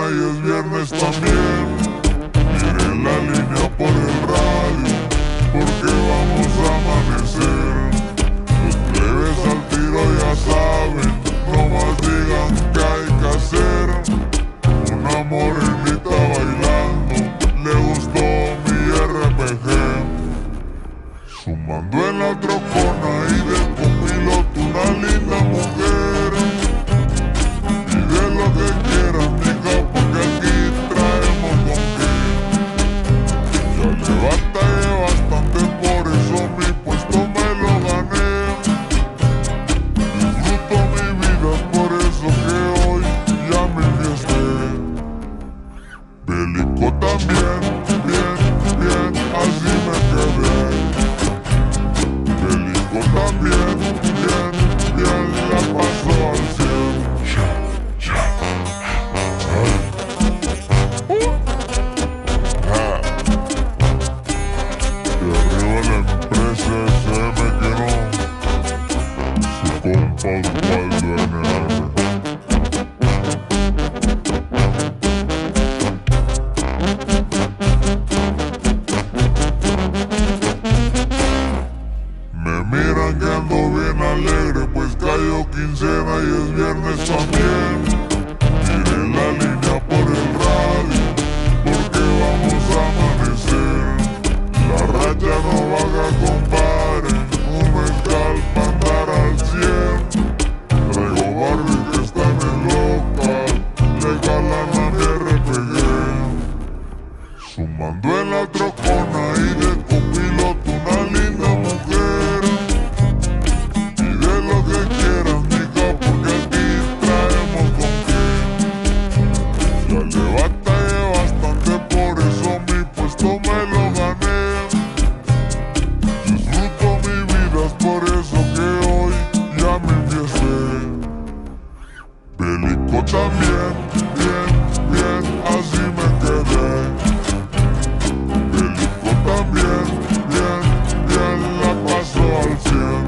y es viernes también. Miren la línea por el radio, porque vamos a amanecer. Los plebes al tiro ya saben, nomás digan que hay que hacer. Una morenita bailando, le gustó mi RPG. Sumando en la trocona y de copiloto una linda mujer. Pide lo que quieras, mija, porque aquí traemos con qué. Ya le batallé bastante, por eso mi puesto me lo gané. Disfruto mi vida, por eso que hoy ya me enfiesté. Bélico también, bien, bien, así me quedé. Bélico también, bien, bien, la paso al 100. Y arriba la empresa SM que no, su compa Osvaldo NR. Me miran que ando bien alegre, pues cayó quincena y es viernes también. Miren la línea por el radio, porque vamos a amanecer. La racha no baja, compadre, un mezcal pa' andar al 100. Traigo Barbie que están en local, le jalan a mi RPG. Sumando en la trocona y de copiloto una linda mujer. Pide lo que quieras, mija, porque aquí traemos con qué. Ya le batallé bastante, por eso mi puesto me lo gané. Disfruto mi vida, es por eso que hoy ya me enfiesté. Bélico también, bien, bien, así me quedé. Bélico también, bien, bien, la paso al 100.